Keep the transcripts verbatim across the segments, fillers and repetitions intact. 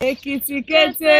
Èkìtì kété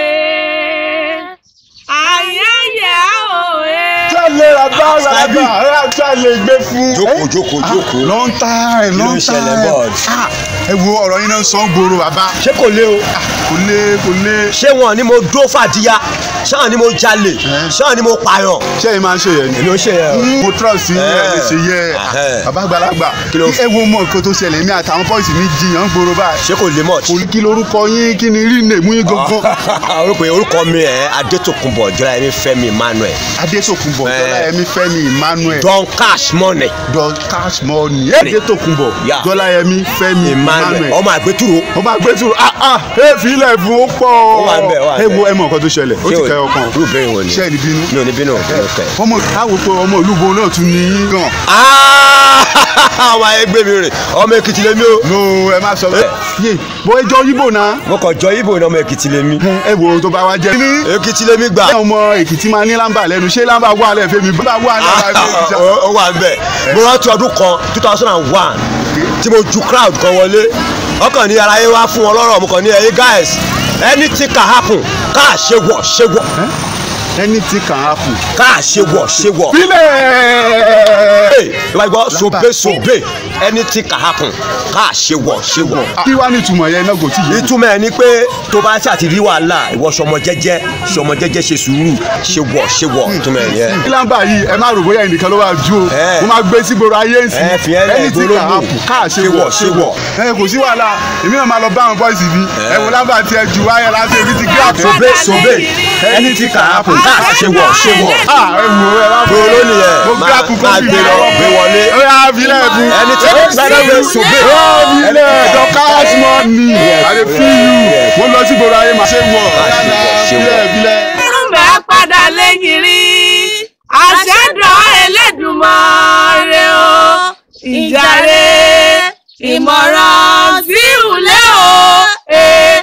ayẹyẹ òye. Jálè rabá rabá ara jálè gbé fún. Jókòó jókòó jókòó. Long time long time. Ẹ wo ọ̀rọ̀ yín náà sọ ń gbòòrò bàbá. Ṣé kò lé o? Kò lé kò lé. Ṣé wọn ni mo dó fàdíyà? Ṣé wọn ni mo jalè? Ṣé wọn ni mo pààyàn? Ṣé ẹ máa ń ṣe yẹn ni? Èmi ò ṣe yẹn o. Mo trust yín ẹ lè ṣe yẹ bàbá àgbàlagbà. Ẹ wo mọ nǹkan tó ṣẹlẹ̀ mi àtàwọn pọ́ìsì mi jiyàn ń gbòòrò báyìí. Ṣé kò lè mọ̀? Kí lorúkọ yín kí ni rí nèmú yín gangan? Orúkọ orúkọ mi ẹ̀ Adétòkunbọ̀ Jọláyẹmí Fẹ́mi Emmanuel. Adétòkunbọ̀ Jọláyẹmí Fẹ́mi Emmanuel. Don cash money. Don cash money. Adétòkunbọ̀ Jọláyẹmí Fẹ́mi Emmanuel. Ọmọ àgbétúrò. Ọmọ àgbétúrò ah ah ẹ fi ilẹ̀ fún ó pọ̀. Ó wà ń bẹ̀ wà ń bẹ̀. Ẹ wo ẹ mọ nǹkan tó ṣẹlẹ̀ ó ti kẹ́ ọkàn. Irú bẹ́ẹ̀ wọ̀ ni. Ṣé ẹ ní bínú? Mi ò ní bínú. Ọmọ káwọ pé ọmọ olúbo náà tún ní í gan. Àwọn ẹgbẹ́ mi rè ọmọ Èkìtì lèmi o. No ẹ má sọ bẹ́ẹ̀. Yé bó ẹ jọ Yíbò náà. Mo kàn jọ Yíbò ní ọmọ Èkìtì lèmi. Ẹ wo tó bá wá jẹ. Èkìtì lèmi gbà. Ọmọ Èkìtì máa ní lámbà lẹ́nu ṣé lámbà wà lẹ́ fẹ́ mi bá wà lẹ́ ó wà bẹ́ẹ̀. Mo rántí ọdún kan two thousand and one tí mo ju crowd kan wọlé ọkàn ní ara yẹn wá fún wọn lọ́rọ̀ mo kàn ní ẹ̀yin guys anything can happen káà ṣe wọ̀ ṣe wọ̀. Anything can happen. káà ṣe wọ̀ ṣe wọ̀. Bílẹ̀. ìwà ìgbọ́ sobe sobe anything can happen káà ṣe wọ̀ ṣe wọ̀. Kí wá ní ìtumọ̀ yẹn náà kò tí yé. ìtumọ̀ ẹ̀ ni pé tó bá ṣàtìrí wàhálà ìwọ sọmọ jẹ́jẹ́ sọmọ jẹ́jẹ́ ṣe sùúrù ṣe wọ̀ ṣe wọ̀ ìtumọ̀ ẹ̀ yẹn. Kí lámbà yìí ẹ má rò bóyá ẹnìkan ló wà ju o mo máa gbé sí gbòòrò ayé ń sìn. Anything can happen káà ṣe wọ̀ ṣe wọ̀. Ẹ kò sí wàhálà èmi náà máa lọ bá àwọn bọ́ìsì mi ẹ wò lámbà tiẹ̀ ju wáyà láti ebi ti gbé àpò. sobe sobe anything can happen káà ṣe wọ̀ ṣe wọ̀. Ah ẹ wò ẹ bá bọ̀ lónìí yẹn mo gbé àpò máa gbé lọ gbé wọlé. Ó yà á filẹ̀ fún. ẹni tí ó gbẹ́dọ̀ gbé sobe. Ó filẹ̀ Don cash money. I dey feel you. Mo lọ sí gbòòrò ayé màá ṣe wọ̀. Filẹ̀ filẹ̀. Irúnbẹ̀ padà lẹ́yìn rí àṣẹ́dọ̀ Ẹlẹ́dùmarè o ìjàre ìmọ̀ràn tí ò lé o.